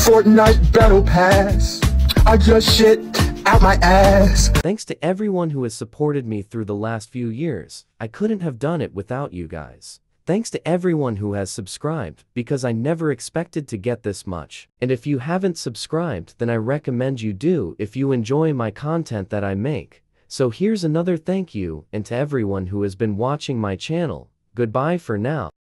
Fortnite Battle Pass. I just shit out my ass. Thanks to everyone who has supported me through the last few years. I couldn't have done it without you guys. Thanks to everyone who has subscribed, because I never expected to get this much. And if you haven't subscribed, then I recommend you do if you enjoy my content that I make. So here's another thank you, and to everyone who has been watching my channel, goodbye for now.